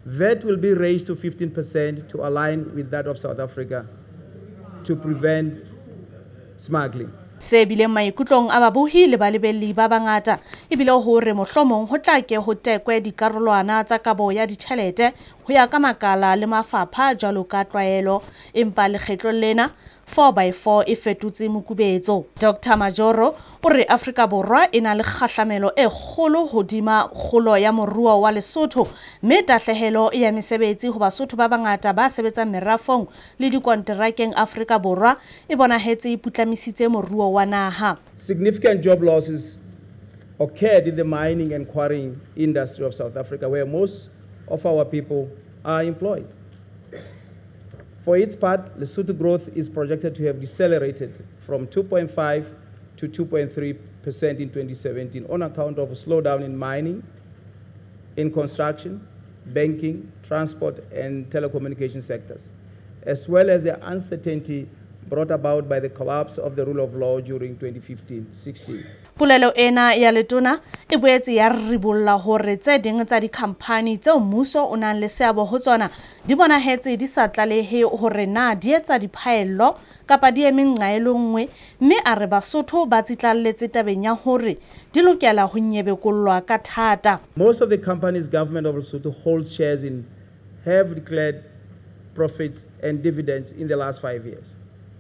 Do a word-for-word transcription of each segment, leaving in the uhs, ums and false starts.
V A T will be raised to fifteen percent to align with that of South Africa to prevent smuggling. Se bile maikutlong a babohi le balebelli ba bangata ebile hore mohlomong ho tla ke ho tekwe dikarolwana tsa kabo ya ditjhelete ho ya ka makala le mafapha jalo ka tlwaelo empa lekgetlo lena four by four e fetutse mokubetso. Doctor Majoro o re Afrika Borwa e na le kgahlamelo e kgolo hodima kgolo ya moruo wa Lesotho mme tahlehelo ya mesebetsi ho Basotho ba bangata ba sebetsang merafong le dikonterakeng Afrika Borwa e bonahetse e putlamisitse moruo wa naha. Significant job losses occurred in the mining and quarrying industry of South Africa, where most of our people are employed. For its part, Lesotho growth is projected to have decelerated from two point five to two point three percent in twenty seventeen on account of a slowdown in mining, in construction, banking, transport, and telecommunication sectors, as well as the uncertainty brought about by the collapse of the rule of law during twenty fifteen sixteen. Polelo ena ya letona e boetse ya ribolla hore tse ding tsa dikhamphani tse mmuso o nang le seabo ho tsona di bonahetse di sa tlalehe hore na di etsa diphaello kapa di eme nqaelo nngwe mme a re Basotho ba tsitlalletse tabeng ya hore di lokela ho nyebekollwa ka thata. Most of the companies government of Lesotho holds shares in have declared profits and dividends in the last five years.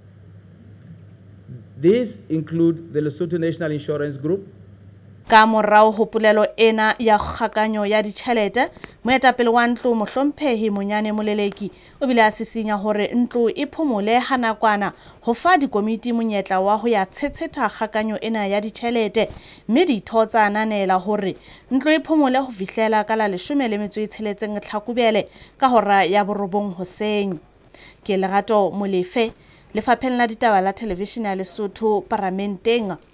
These include the Lesotho National Insurance Group. Ka morao ho polelo ena ya kgakanyo ya ditjhelete, moetapele wa ntlo Mohlomphehi Monyane Moleleki o bile a sisinya hore ntlo e phomole ha nakwana ho fa dikomiti monyetla wa ho ya tshetsetha kgakanyo ena ya ditjhelete mme ditho tsa ananela hore ntlo e phomole ho fihlela ka la leshome le metso e tsheletseng Tlhakubele ka hora ya borobong hoseng. Ke Lerato Molefe, Lefapheng la Ditaba la Television ya Lesotho Paramenteng.